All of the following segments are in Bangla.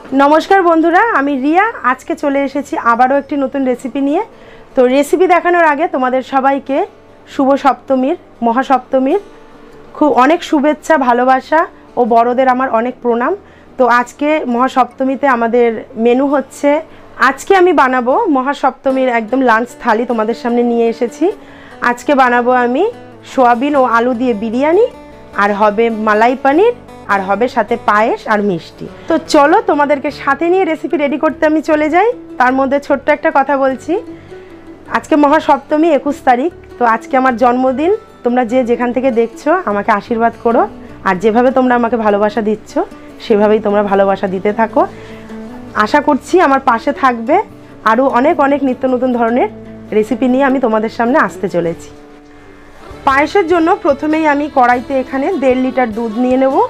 नमस्कार बंधुरा आमी रिया आज के चले एसेছি আবারও একটি নতুন রেসিপি নিয়ে। তো রেসিপি দেখানোর আগে তোমাদের সবাইকে শুভ সপ্তমীর মহাসপ্তমীর খুব অনেক শুভেচ্ছা ভালোবাসা ও বড়দের আমার অনেক প্রণাম। তো আজকে মহাসপ্তমীতে আমাদের মেনু হচ্ছে, আজকে আমি বানাবো মহাসপ্তমীর একদম লাঞ্চ থালি তোমাদের সামনে নিয়ে এসেছি। আজকে বানাবো আমি সোয়াবিন ও আলু দিয়ে বিরিয়ানি, আর হবে মালাই পনির, আর হবে সাথে পায়েস আর মিষ্টি। তো চলো তোমাদেরকে সাথে নিয়ে রেসিপি রেডি করতে আমি চলে যাই। তার মধ্যে ছোট্ট একটা কথা বলছি, আজকে মহাসপ্তমী 21 তারিখ। তো আজকে আমার জন্মদিন। তোমরা যে যেখান থেকে দেখছো আমাকে আশীর্বাদ করো, আর যেভাবে তোমরা আমাকে ভালোবাসা দিচ্ছ সেভাবেই তোমরা ভালোবাসা দিতে থাকো। আশা করছি আমার পাশে থাকবে। আরও অনেক অনেক নিত্য নতুন ধরনের রেসিপি নিয়ে আমি তোমাদের সামনে আসতে চলেছি। পায়েসের জন্য প্রথমেই আমি কড়াইতে এখানে 1.5 লিটার দুধ নিয়ে নেব।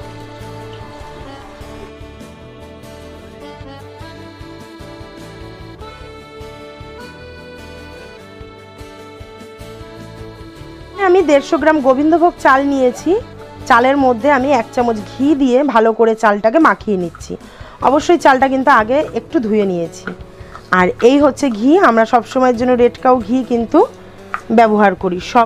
আমি 150 গ্রাম গোবিন্দভোগ চাল নিয়েছি। চালের মধ্যে আমি 1 চামচ ঘি দিয়ে ভালো করে চালটাকে মাখিয়ে নিচ্ছি। অবশ্যই চালটা কিন্তু আগে একটু ধুয়ে নিয়েছি। আর এই হচ্ছে ঘি, আমরা সব সময়ের জন্য রেড কাউ ঘি কিন্তু ব্যবহার করি। সব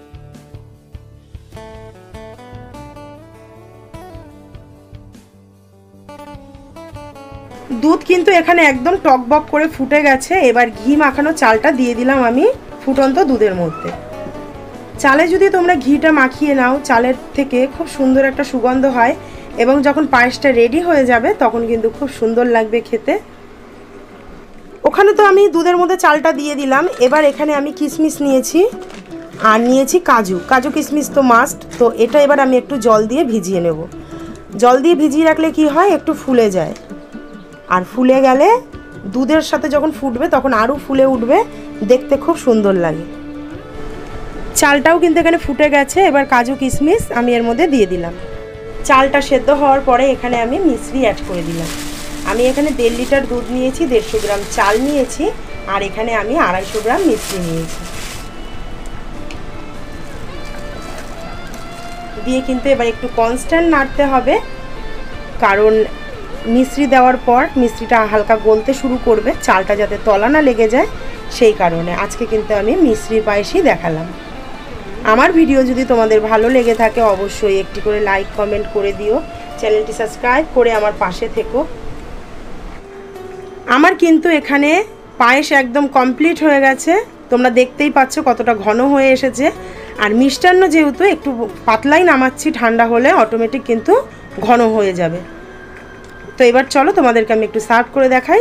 দুধ কিন্তু এখানে একদম টকবক করে ফুটে গেছে। এবার ঘি মাখানো চালটা দিয়ে দিলাম আমি ফুটন্ত দুধের মধ্যে। চালে যদি তোমরা ঘিটা মাখিয়ে নাও, চালের থেকে খুব সুন্দর একটা সুগন্ধ হয়, এবং যখন পায়েসটা রেডি হয়ে যাবে তখন কিন্তু খুব সুন্দর লাগবে খেতে। ওখানে তো আমি দুধের মধ্যে চালটা দিয়ে দিলাম। এবার এখানে আমি কিশমিশ নিয়েছি, আর নিয়েছি কাজু কিশমিশ তো মাস্ট। তো এটা এবার আমি একটু জল দিয়ে ভিজিয়ে নেব। জল দিয়ে ভিজিয়ে রাখলে কি হয়, একটু ফুলে যায়, আর ফুলে গেলে দুধের সাথে যখন ফুটবে তখন আরও ফুলে উঠবে, দেখতে খুব সুন্দর লাগে। চালটাও কিন্তু এখানে ফুটে গেছে। এবার কাজু কিশমিশ আমি এর মধ্যে দিয়ে দিলাম। চালটা সেদ্ধ হওয়ার পরে এখানে আমি মিশ্রি অ্যাড করে দিলাম। আমি এখানে 1.5 লিটার দুধ নিয়েছি, 150 গ্রাম চাল নিয়েছি, আর এখানে আমি 250 গ্রাম মিশ্রি নিয়েছি। দিয়ে কিন্তু এবার একটু কনস্ট্যান্ট নাড়তে হবে, কারণ মিশ্রি দেওয়ার পর মিশ্রিটা হালকা গলতে শুরু করবে, চালটা যাতে তলা না লেগে যায় সেই কারণে আজকে কিন্তু আমি মিশ্রি পায়েসই দেখালাম। আমার ভিডিও যদি তোমাদের ভালো লেগে থাকে অবশ্যই একটি করে লাইক কমেন্ট করে দিও, চ্যানেলটি সাবস্ক্রাইব করে আমার পাশে থেকো। আমার কিন্তু এখানে পায়েস একদম কমপ্লিট হয়ে গেছে। তোমরা দেখতেই পাচ্ছ কতটা ঘন হয়ে এসেছে। আর মিষ্টান্ন যেহেতু একটু পাতলাই নামাচ্ছি, ঠান্ডা হলে অটোমেটিক কিন্তু ঘন হয়ে যাবে। তো এবার চলো তোমাদেরকে আমি একটু সার্ভ করে দেখাই।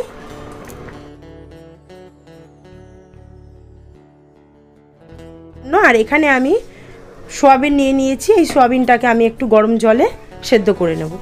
আর এখানে আমি সোয়াবিন নিয়ে নিয়েছি। এই সোয়াবিনটাকে আমি একটু গরম জলে সেদ্ধ করে নেব।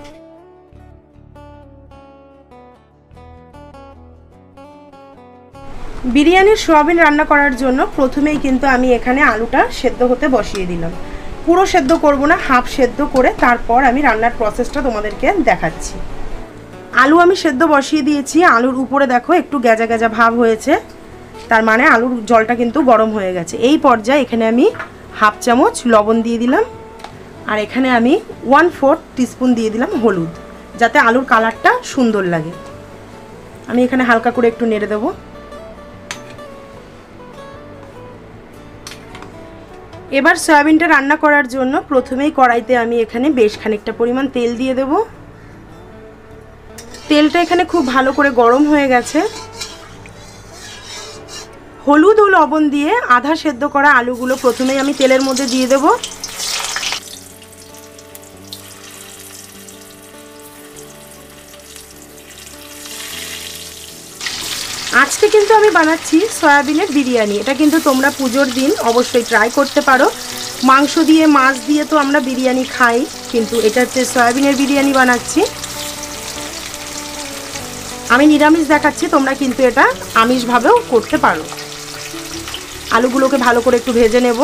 বিরিয়ানির সোয়াবিন রান্না করার জন্য প্রথমেই কিন্তু আমি এখানে আলুটা সেদ্ধ হতে বসিয়ে দিলাম। পুরো সেদ্ধ করব না, হাফ সেদ্ধ করে তারপর আমি রান্নার প্রসেসটা তোমাদেরকে দেখাচ্ছি। আলু আমি সেদ্ধ বসিয়ে দিয়েছি। আলুর উপরে দেখো একটু গেজা গেজা ভাব হয়েছে, তার মানে আলুর জলটা কিন্তু গরম হয়ে গেছে। এই পর্যায়ে এখানে আমি হাফ চামচ লবণ দিয়ে দিলাম, আর এখানে আমি 1/4 টিস্পুন দিয়ে দিলাম হলুদ, যাতে আলুর কালারটা সুন্দর লাগে। আমি এখানে হালকা করে একটু নেড়ে দেবো। এবার সয়াবিনটা রান্না করার জন্য প্রথমেই কড়াইতে আমি এখানে বেশ খানিকটা পরিমাণ তেল দিয়ে দেব। তেলটা এখানে খুব ভালো করে গরম হয়ে গেছে। হলুদ ও লবণ দিয়ে আধা সেদ্ধ করা আলুগুলো প্রথমেই আমি তেলের মধ্যে দিয়ে দেব। আজকে কিন্তু আমি বানাচ্ছি সয়াবিনের বিরিয়ানি। এটা কিন্তু তোমরা পুজোর দিন অবশ্যই ট্রাই করতে পারো। মাংস দিয়ে মাছ দিয়ে তো আমরা বিরিয়ানি খাই, কিন্তু এটা হচ্ছে সয়াবিনের বিরিয়ানি বানাচ্ছি। আমি নিরামিষ দেখাচ্ছি, তোমরা কিন্তু এটা আমিষভাবেও করতে পারো। আলুগুলোকে ভালো করে একটু ভেজে নেব।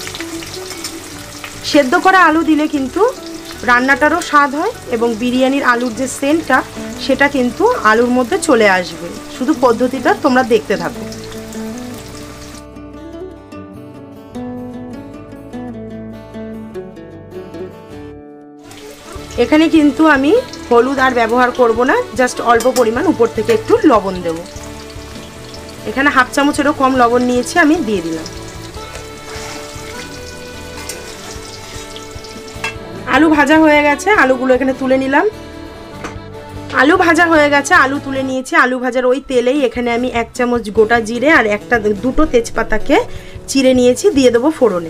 সেদ্ধ করা আলু দিলে কিন্তু রান্নাটারও স্বাদ হয়, এবং বিরিয়ানির আলুর যে সেন্টটা সেটা কিন্তু আলুর মধ্যে চলে আসবে। শুধু পদ্ধতিটা তোমরা দেখতে থাকো। এখানে কিন্তু আমি হলুদ আর ব্যবহার করব না, জাস্ট অল্প পরিমাণ উপর থেকে একটু লবণ দেব। এখানে হাফ চামচেরও কম লবণ নিয়েছি, আমি দিয়ে দিলাম। আলু ভাজা হয়ে গেছে, আলুগুলো এখানে তুলে নিলাম। আলু ভাজা হয়ে গেছে, আলু তুলে নিয়েছি। আলু ভাজার ওই তেলেই এখানে আমি 1 চামচ গোটা জিরে আর দুটো তেজপাতাকে চিড়ে নিয়েছি, দিয়ে দেবো ফোড়নে।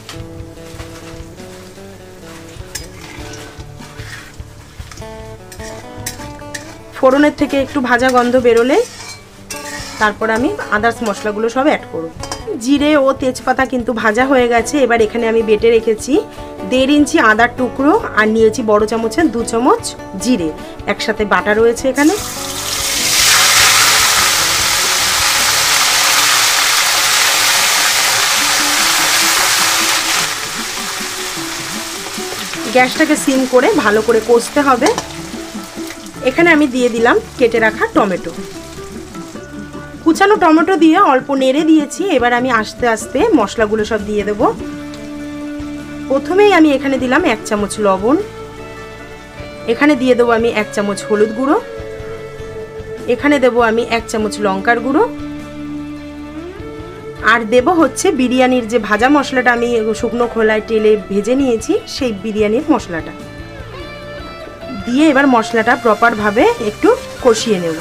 ফোড়নের থেকে একটু ভাজা গন্ধ বেরোলে তারপর আমি আদার্স মশলাগুলো সব অ্যাড করব। জিরে ও তেজপাতা কিন্তু ভাজা হয়ে গেছে। এবার এখানে আমি বেটে রেখেছি 1.5 ইঞ্চি আদার টুকরো আর নিয়েছি বড় চামচের 2 চামচ জিরে, একসাথে বাটা রয়েছে এখানে। গ্যাসটাকে সিম করে ভালো করে কষতে হবে। এখানে আমি দিয়ে দিলাম কেটে রাখা টমেটো। কুচানো টমেটো দিয়ে অল্প নেড়ে দিয়েছি। এবার আমি আস্তে আস্তে মশলাগুলো সব দিয়ে দেব। প্রথমেই আমি এখানে দিলাম 1 চামচ লবণ, এখানে দিয়ে দেবো আমি 1 চামচ হলুদ গুঁড়ো, এখানে দেবো আমি 1 চামচ লঙ্কার গুঁড়ো, আর দেব হচ্ছে বিরিয়ানির যে ভাজা মশলাটা আমি শুকনো খোলায় তেলে ভেজে নিয়েছি, সেই বিরিয়ানির মশলাটা দিয়ে এবার মশলাটা প্রপারভাবে একটু কষিয়ে নেব।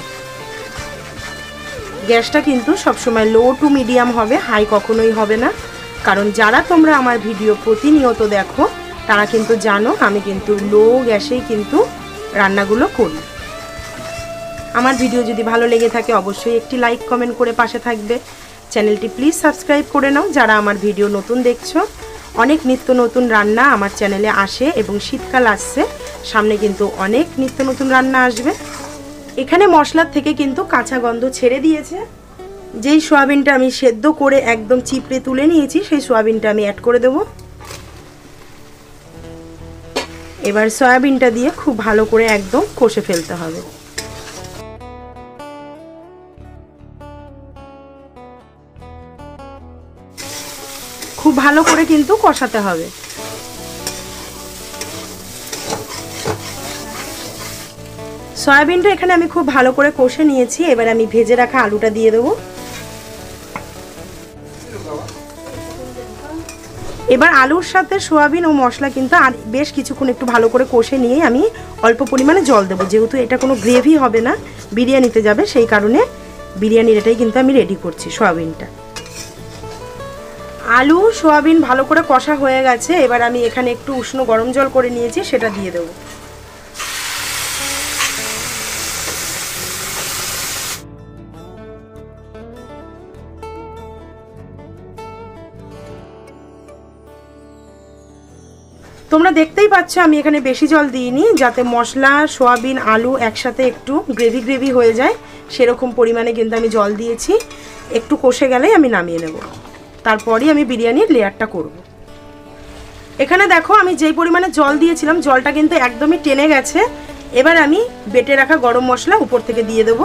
গ্যাসটা কিন্তু সবসময় লো টু মিডিয়াম হবে, হাই কখনোই হবে না। কারণ যারা তোমরা আমার ভিডিও প্রতিনিয়ত দেখো তারা কিন্তু জানো আমি কিন্তু লো গ্যাসেই কিন্তু রান্নাগুলো করি। আমার ভিডিও যদি ভালো লেগে থাকে অবশ্যই একটি লাইক কমেন্ট করে পাশে থাকবে। চ্যানেলটি প্লিজ সাবস্ক্রাইব করে নাও যারা আমার ভিডিও নতুন দেখছো। অনেক নিত্য নতুন রান্না আমার চ্যানেলে আসে এবং শীতকাল আসছে, সামনে কিন্তু অনেক নিত্য নতুন রান্না আসবে। এখানে মশলার থেকে কিন্তু কাঁচা গন্ধ ছেড়ে দিয়েছে। যেই সয়াবিনটা আমি সেদ্ধ করে একদম চিপড়ে তুলে নিয়েছি সেই সয়াবিনটা আমি অ্যাড করে দেব। এবার সয়াবিনটা দিয়ে খুব ভালো করে একদম কষে ফেলতে হবে। খুব ভালো করে কিন্তু কষাতে হবে। সয়াবিনটা এখানে আমি খুব ভালো করে কষে নিয়েছি। এবার আমি ভেজে রাখা আলুটা দিয়ে দেবো। এবার আলুর সাথে সয়াবিন ও মশলা কিন্তু আর বেশ কিছুক্ষণ একটু ভালো করে কষে নিয়ে আমি অল্প পরিমাণে জল দেবো, যেহেতু এটা কোনো গ্রেভি হবে না, বিরিয়ানিতে যাবে, সেই কারণে বিরিয়ানির এটাই কিন্তু আমি রেডি করছি সয়াবিনটা। আলু সয়াবিন ভালো করে কষা হয়ে গেছে। এবার আমি এখানে একটু উষ্ণ গরম জল করে নিয়েছি, সেটা দিয়ে দেবো। তোমরা দেখতেই পাচ্ছ আমি এখানে বেশি জল দিইনি, যাতে মশলা সয়াবিন আলু একসাথে একটু গ্রেভি গ্রেভি হয়ে যায়, সেরকম পরিমাণে কিন্তু আমি জল দিয়েছি। একটু কষে গেলেই আমি নামিয়ে নেব, তারপরই আমি বিরিয়ানির লেয়ারটা করব। এখানে দেখো আমি যেই পরিমাণে জল দিয়েছিলাম জলটা কিন্তু একদমই টেনে গেছে। এবার আমি বেটে রাখা গরম মশলা উপর থেকে দিয়ে দেব।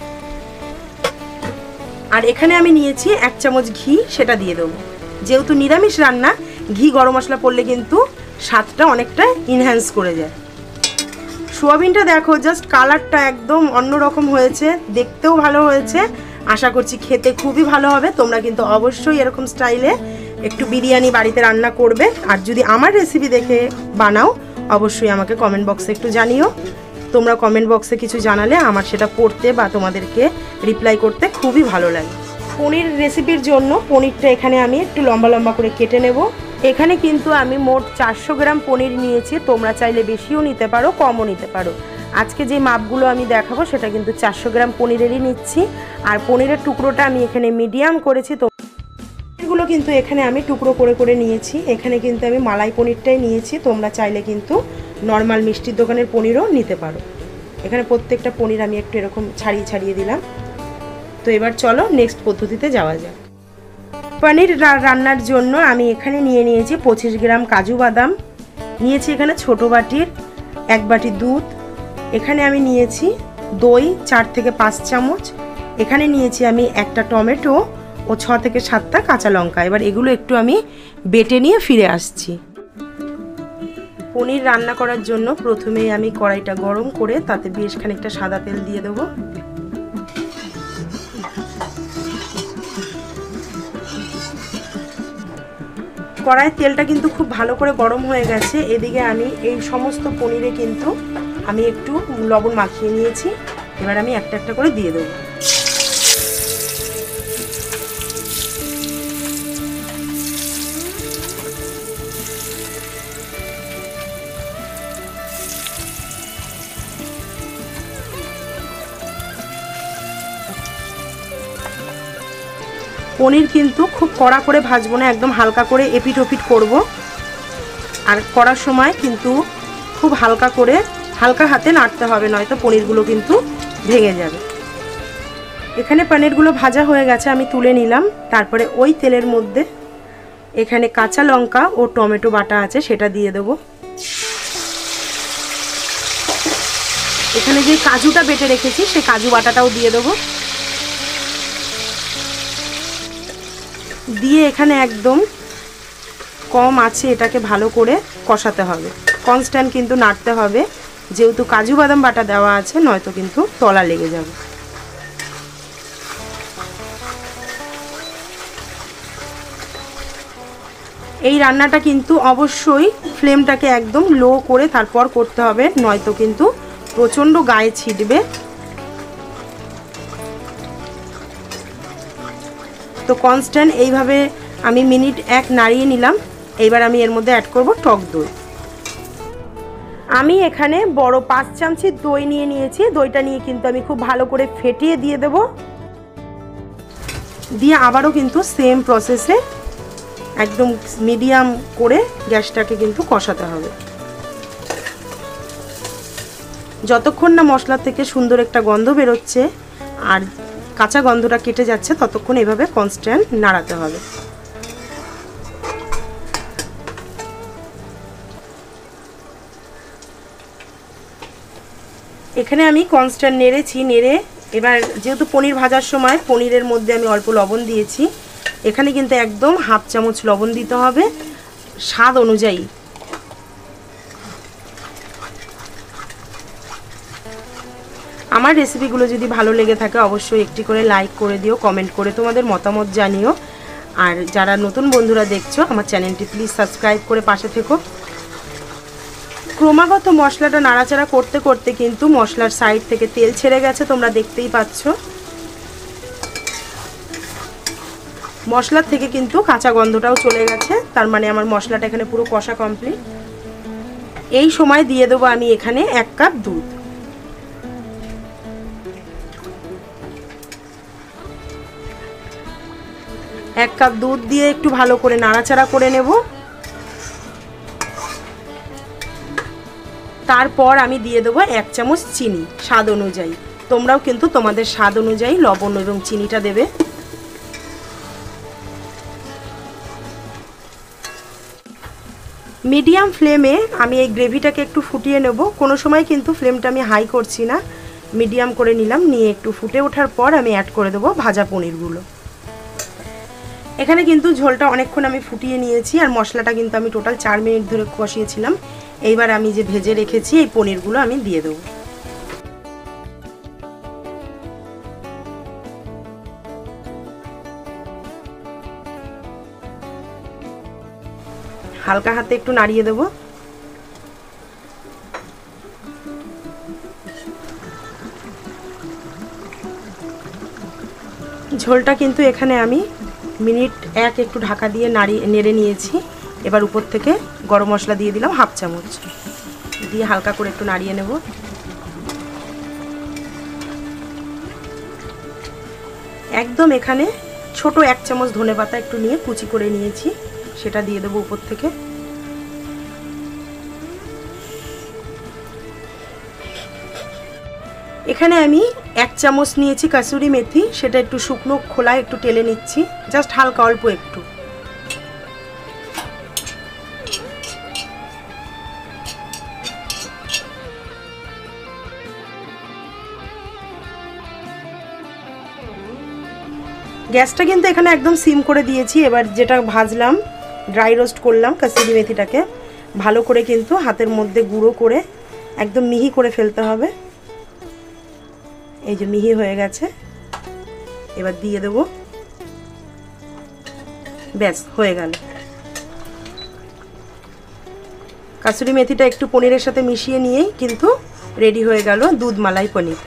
আর এখানে আমি নিয়েছি 1 চামচ ঘি, সেটা দিয়ে দেবো। যেহেতু নিরামিষ রান্না, ঘি গরম মশলা পড়লে কিন্তু স্বাদটা অনেকটা ইনহ্যান্স করে যায়। সোয়াবিনটা দেখো জাস্ট কালারটা একদম অন্যরকম হয়েছে, দেখতেও ভালো হয়েছে। আশা করছি খেতে খুবই ভালো হবে। তোমরা কিন্তু অবশ্যই এরকম স্টাইলে একটু বিরিয়ানি বাড়িতে রান্না করবে। আর যদি আমার রেসিপি দেখে বানাও অবশ্যই আমাকে কমেন্ট বক্সে একটু জানিও। তোমরা কমেন্ট বক্সে কিছু জানালে আমার সেটা পড়তে বা তোমাদেরকে রিপ্লাই করতে খুবই ভালো লাগে। পনির রেসিপির জন্য পনিরটা এখানে আমি একটু লম্বা লম্বা করে কেটে নেব। এখানে কিন্তু আমি মোট 400 গ্রাম পনির নিয়েছি। তোমরা চাইলে বেশিও নিতে পারো, কমও নিতে পারো। আজকে যে মাপগুলো আমি দেখাবো সেটা কিন্তু 400 গ্রাম পনিরেরই নিচ্ছি। আর পনিরের টুকরোটা আমি এখানে মিডিয়াম করেছি। তো পনিরগুলো কিন্তু এখানে আমি টুকরো করে করে নিয়েছি। এখানে কিন্তু আমি মালাই পনিরটাই নিয়েছি। তোমরা চাইলে কিন্তু নর্মাল মিষ্টির দোকানের পনিরও নিতে পারো। এখানে প্রত্যেকটা পনির আমি একটু এরকম ছাড়িয়ে ছাড়িয়ে দিলাম। তো এবার চলো নেক্সট পদ্ধতিতে যাওয়া যাক। পনির রান্নার জন্য আমি এখানে নিয়ে নিয়েছি 25 গ্রাম কাজু বাদাম, নিয়েছি এখানে ছোট বাটির 1 বাটি দুধ, এখানে আমি নিয়েছি দই 4 থেকে 5 চামচ, এখানে নিয়েছি আমি একটা টমেটো ও 6 থেকে 7টা কাঁচা লঙ্কা। এবার এগুলো একটু আমি বেটে নিয়ে ফিরে আসছি। পনির রান্না করার জন্য প্রথমেই আমি কড়াইটা গরম করে তাতে বেশ খানিকটা সাদা তেল দিয়ে দেবো। কড়াইয়ের তেলটা কিন্তু খুব ভালো করে গরম হয়ে গেছে। এদিকে আমি এই সমস্ত পনিরে কিন্তু আমি একটু লবণ মাখিয়ে নিয়েছি। এবার আমি একটা একটা করে দিয়ে দেবো। পনির কিন্তু খুব কড়া করে ভাজবো না, একদম হালকা করে এপিট ওপিট করব। আর করার সময় কিন্তু খুব হালকা করে হালকা হাতে নাড়তে হবে, নয়তো পনিরগুলো কিন্তু ভেঙে যাবে। এখানে পনিরগুলো ভাজা হয়ে গেছে, আমি তুলে নিলাম। তারপরে ওই তেলের মধ্যে এখানে কাঁচা লঙ্কা ও টমেটো বাটা আছে সেটা দিয়ে দেবো। এখানে যে কাজুটা বেটে রেখেছি সেই কাজু বাটাটাও দিয়ে দেবো। দিয়ে এখানে একদম কম আছে এটাকে ভালো করে কষাতে হবে, কনস্ট্যান্ট কিন্তু নাড়তে হবে, যেহেতু কাজু বাদাম বাটা দেওয়া আছে, নয়তো কিন্তু তলা লেগে যাবে। এই রান্নাটা কিন্তু অবশ্যই ফ্লেমটাকে একদম লো করে তারপর করতে হবে, নয়তো কিন্তু প্রচণ্ড গায়ে ছিটবে। তো কনস্ট্যান্ট এইভাবে আমি মিনিট 1 নাড়িয়ে নিলাম। এইবার আমি এর মধ্যে অ্যাড করব টক দই। আমি এখানে বড় 5 চামচি দই নিয়ে নিয়েছি। দইটা নিয়ে কিন্তু আমি খুব ভালো করে ফেটিয়ে দিয়ে দেব। দিয়ে আবারও কিন্তু সেম প্রসেসে একদম মিডিয়াম করে গ্যাসটাকে কিন্তু কষাতে হবে। যতক্ষণ না মশলা থেকে সুন্দর একটা গন্ধ বেরোচ্ছে আর কাঁচা গন্ধটা কেটে যাচ্ছে, ততক্ষণ এভাবে কনস্ট্যান্ট নাড়াতে হবে। এখানে আমি কনস্ট্যান্ট নেড়েছি। নেড়ে এবার যেহেতু পনির ভাজার সময় পনিরের মধ্যে আমি অল্প লবণ দিয়েছি, এখানে কিন্তু একদম হাফ চামচ লবণ দিতে হবে স্বাদ অনুযায়ী। আমার রেসিপিগুলো যদি ভালো লেগে থাকে অবশ্যই একটি করে লাইক করে দিও, কমেন্ট করে তোমাদের মতামত জানিও। আর যারা নতুন বন্ধুরা দেখছো আমার চ্যানেলটি প্লিজ সাবস্ক্রাইব করে পাশে থেকো। ক্রমাগত মশলাটা নাড়াচাড়া করতে করতে কিন্তু মশলার সাইড থেকে তেল ছেড়ে গেছে, তোমরা দেখতেই পাচ্ছ। মশলার থেকে কিন্তু কাঁচা গন্ধটাও চলে গেছে, তার মানে আমার মশলাটা এখানে পুরো কষা কমপ্লিট। এই সময় দিয়ে দেবো আমি এখানে 1 কাপ দুধ। এক কাপ দুধ দিয়ে একটু ভালো করে নাড়াচাড়া করে নেব। তারপর আমি দিয়ে দেবো 1 চামচ চিনি স্বাদ অনুযায়ী। তোমরাও কিন্তু তোমাদের স্বাদ অনুযায়ী লবণ এবং চিনিটা দেবে। মিডিয়াম ফ্লেমে আমি এই গ্রেভিটাকে একটু ফুটিয়ে নেব। কোনো সময় কিন্তু ফ্লেমটা আমি হাই করছি না, মিডিয়াম করে নিলাম। নিয়ে একটু ফুটে ওঠার পর আমি অ্যাড করে দেবো ভাজা পনিরগুলো। এখানে কিন্তু ঝোলটা অনেকক্ষণ আমি ফুটিয়ে নিয়েছি, আর মশলাটা কিন্তু আমি টোটাল 4 মিনিট ধরে কষিয়েছিলাম। এইবার আমি যে ভেজে রেখেছি এই পনিরগুলো আমি দিয়ে দেবো। হালকা হাতে একটু নাড়িয়ে দেবো। ঝোলটা কিন্তু এখানে আমি মিনিট 1 একটু ঢাকা দিয়ে নেড়ে নিয়েছি। এবার উপর থেকে গরম মশলা দিয়ে দিলাম হাফ চামচ, দিয়ে হালকা করে একটু নাড়িয়ে নেব। একদম এখানে ছোট 1 চামচ ধনেপাতা একটু নিয়ে কুচি করে নিয়েছি, সেটা দিয়ে দেবো উপর থেকে। এখানে আমি 1 চামচ নিয়েছি কাসুরি মেথি, সেটা একটু শুকনো খোলায় একটু টেলে নিচ্ছি, জাস্ট হালকা অল্প একটু। গ্যাসটা কিন্তু এখানে একদম সিম করে দিয়েছি। এবার যেটা ভাজলাম, ড্রাই রোস্ট করলাম কাসুরি মেথিটাকে, ভালো করে কিন্তু হাতের মধ্যে গুঁড়ো করে একদম মিহি করে ফেলতে হবে। এই যে মিহি হয়ে গেছে, এবার দিয়ে দেবো। ব্যাস হয়ে গেল। কাসুরি মেথিটা একটু পনিরের সাথে মিশিয়ে নিয়েই কিন্তু রেডি হয়ে গেল দুধ মালাই পনির।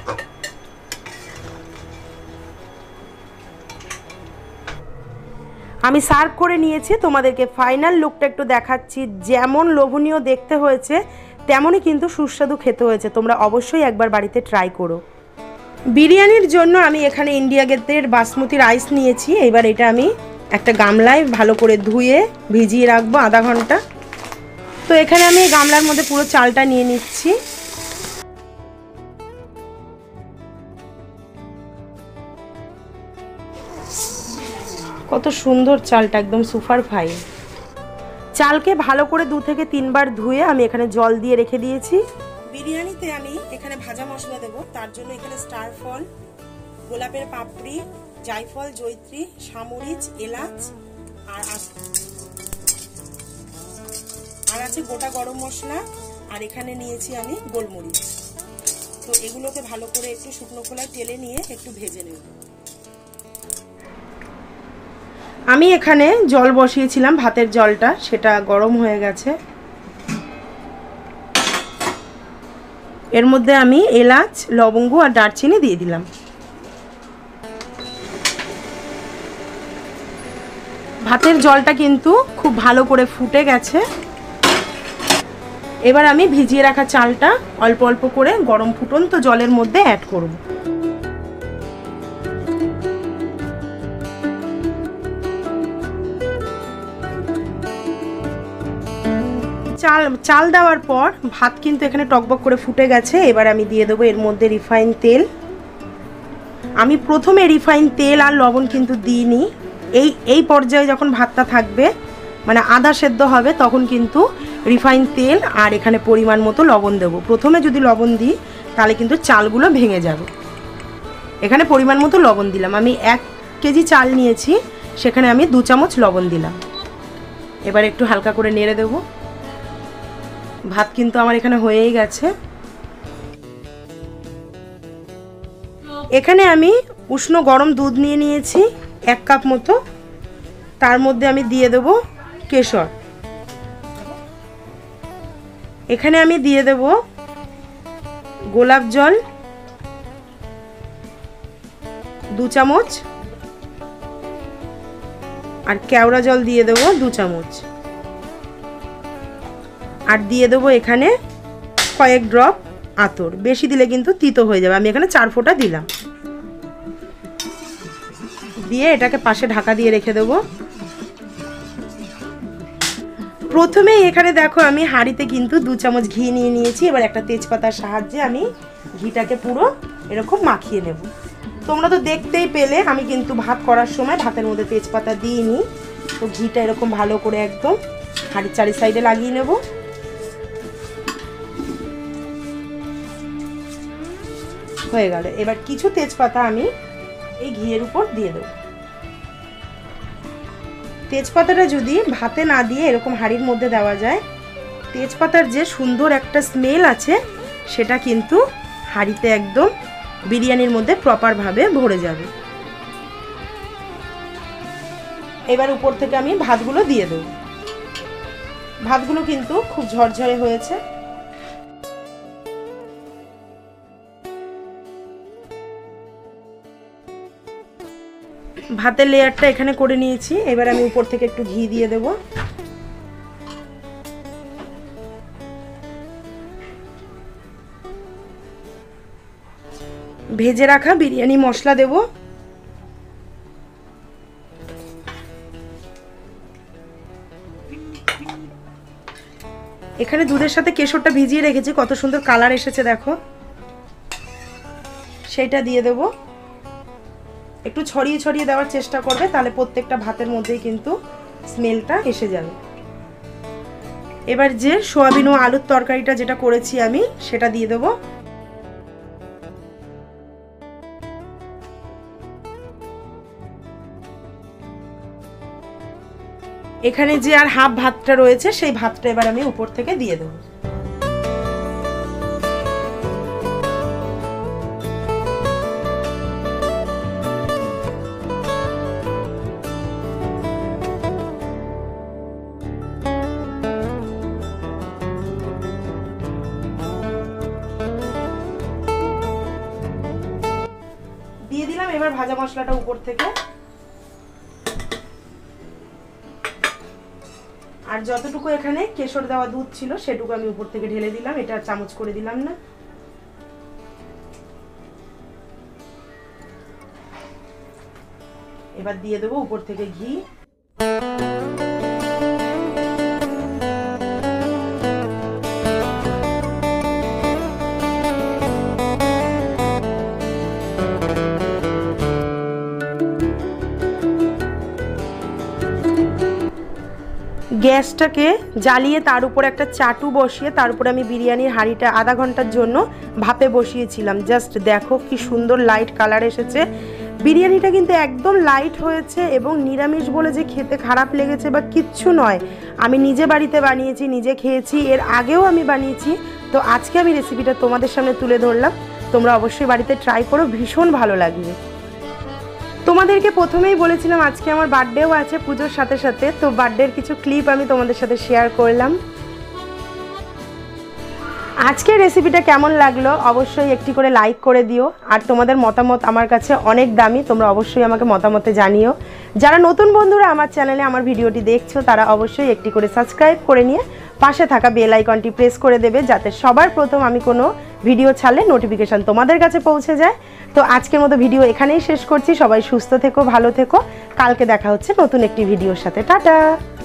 আমি সার্ভ করে নিয়েছি, তোমাদেরকে ফাইনাল লুকটা একটু দেখাচ্ছি। যেমন লোভনীয় দেখতে হয়েছে তেমনই কিন্তু সুস্বাদু খেতে হয়েছে। তোমরা অবশ্যই একবার বাড়িতে ট্রাই করো। বিরিয়ানির জন্য আমি এখানে ইন্ডিয়া গেটের বাসমতি রাইস নিয়েছি। এবার এটা আমি একটা গামলায় ভালো করে ধুয়ে ভিজিয়ে রাখবো আধা ঘন্টা। তো এখানে আমি গামলার মধ্যে পুরো চালটা নিয়ে নিচ্ছি। কত সুন্দর চালটা, একদম সুপার ফাইন। চালকে ভালো করে 2 থেকে 3 বার ধুয়ে আমি এখানে জল দিয়ে রেখে দিয়েছি। বিরিয়ানিতে আমি এখানে ভাজা মশলা দেব, তার জন্য এখানে স্টার ফল, গোলাপের পাপড়ি, জায়ফল, জয়িত্রী, সামরিচ, এলাচ আর আছে গোটা গরম মশলা, আর এখানে নিয়েছি আমি গোলমরিচ। তো এগুলোকে ভালো করে একটু শুকনো খোলায় তেলে নিয়ে একটু ভেজে নেব। আমি এখানে জল বসিয়েছিলাম, ভাতের জলটা, সেটা গরম হয়ে গেছে। এর মধ্যে আমি এলাচ, লবঙ্গ আর দারচিনি দিয়ে দিলাম। ভাতের জলটা কিন্তু খুব ভালো করে ফুটে গেছে। এবার আমি ভিজিয়ে রাখা চালটা অল্প অল্প করে গরম ফুটন্ত জলের মধ্যে অ্যাড করব। চাল দেওয়ার পর ভাত কিন্তু এখানে টকবক করে ফুটে গেছে। এবার আমি দিয়ে দেবো এর মধ্যে রিফাইন তেল। আমি প্রথমে রিফাইন তেল আর লবণ কিন্তু দিইনি। এই পর্যায়ে যখন ভাতটা থাকবে, মানে আধা সেদ্ধ হবে, তখন কিন্তু রিফাইন তেল আর এখানে পরিমাণ মতো লবণ দেবো। প্রথমে যদি লবণ দিই তাহলে কিন্তু চালগুলো ভেঙে যাবে। এখানে পরিমাণ মতো লবণ দিলাম। আমি 1 কেজি চাল নিয়েছি, সেখানে আমি 2 চামচ লবণ দিলাম। এবার একটু হালকা করে নেড়ে দেবো। ভাত কিন্তু আমার এখানে হয়েই গেছে। এখানে আমি উষ্ণ গরম দুধ নিয়ে নিয়েছি 1 কাপ মতো। তার মধ্যে আমি দিয়ে দেব কেশর। এখানে আমি দিয়ে দেব গোলাপ জল 2 চামচ, আর কেওড়া জল দিয়ে দেব 2 চামচ, আর দিয়ে দেবো এখানে কয়েক ড্রপ আতর। বেশি দিলে কিন্তু তিতো হয়ে যাবে। আমি এখানে 4 ফোঁটা দিলাম। দিয়ে এটাকে পাশে ঢাকা দিয়ে রেখে দেবো। প্রথমে এখানে দেখো আমি হাঁড়িতে কিন্তু 2 চামচ ঘি নিয়ে নিয়েছি। এবার একটা তেজপাতার সাহায্যে আমি ঘিটাকে পুরো এরকম মাখিয়ে নেব। তোমরা তো দেখতেই পেলে আমি কিন্তু ভাত করার সময় ভাতের মধ্যে তেজপাতা দিইনি। তো ঘিটা এরকম ভালো করে একদম হাঁড়ির 4 সাইডে লাগিয়ে নেব। হয়ে গেল। এবার কিছু তেজপাতা আমি এই ঘিয়ের উপর দিয়ে দেব। তেজপাতাটা যদি ভাতে না দিয়ে এরকম হাঁড়ির মধ্যে দেওয়া যায়, তেজপাতার যে সুন্দর একটা স্মেল আছে সেটা কিন্তু হাঁড়িতে একদম বিরিয়ানির মধ্যে প্রপারভাবে ভরে যাবে। এবার উপর থেকে আমি ভাতগুলো দিয়ে দেব। ভাতগুলো কিন্তু খুব ঝরঝরে হয়েছে। ভাতের লেয়ারটা এখানে করে নিয়েছি। এবার আমি উপর থেকে একটু ঘি দিয়ে দেব। ভেজে রাখা বিরিয়ানি মশলা দেব। এখানে দুধের সাথে কেশরটা ভিজিয়ে রেখেছি, কত সুন্দর কালার এসেছে দেখো। সেটা দিয়ে দেব। একটু ছড়িয়ে ছড়িয়ে দেওয়ার চেষ্টা করবে, তাহলে প্রত্যেকটা ভাতের মধ্যেই কিন্তু স্মেলটা এসে যাবে। এবার যে সোয়াবিন ও আলুর তরকারিটা যেটা করেছি আমি, সেটা দিয়ে দেব। এখানে যে আর হাফ ভাতটা রয়েছে সেই ভাতটা এবার আমি উপর থেকে দিয়ে দেবো। দিয়ে দিলাম এবার ভাজা মশলাটা উপর থেকে। আর যতটুকু এখানে কেশর দেওয়া দুধ ছিল সেটুকু আমি উপর থেকে ঢেলে দিলাম, এটা চামচ করে দিলাম না। এবার দিয়ে দেবো উপর থেকে ঘি। গ্যাসটাকে জ্বালিয়ে তার উপর একটা চাটু বসিয়ে তার উপরে আমি বিরিয়ানির হাঁড়িটা আধা ঘন্টার জন্য ভাপে বসিয়েছিলাম। জাস্ট দেখো কি সুন্দর লাইট কালার এসেছে। বিরিয়ানিটা কিন্তু একদম লাইট হয়েছে এবং নিরামিষ বলে যে খেতে খারাপ লেগেছে বা কিচ্ছু নয়। আমি নিজে বাড়িতে বানিয়েছি, নিজে খেয়েছি, এর আগেও আমি বানিয়েছি। তো আজকে আমি রেসিপিটা তোমাদের সামনে তুলে ধরলাম। তোমরা অবশ্যই বাড়িতে ট্রাই করো, ভীষণ ভালো লাগবে। তোমাদেরকে প্রথমেই বলেছিলাম আজকে আমার বার্থডেও আছে পুজোর সাথে সাথে, তো বার্থডের কিছু ক্লিপ আমি তোমাদের সাথে শেয়ার করলাম। আজকের রেসিপিটা কেমন লাগলো অবশ্যই একটি করে লাইক করে দিও। আর তোমাদের মতামত আমার কাছে অনেক দামি, তোমরা অবশ্যই আমাকে মতামতে জানিও। যারা নতুন বন্ধুরা আমার চ্যানেলে আমার ভিডিওটি দেখছো তারা অবশ্যই একটি করে সাবস্ক্রাইব করে নিয়ে পাশে থাকা বেল আইকনটি প্রেস করে দেবে, যাতে সবার প্রথম আমি কোনো ভিডিও ছাড়লে নোটিফিকেশান তোমাদের কাছে পৌঁছে যায়। তো আজকের মতো ভিডিও এখানেই শেষ করছি। সবাই সুস্থ থেকো, ভালো থেকো। কালকে দেখা হচ্ছে নতুন একটি ভিডিওর সাথে। টাটা।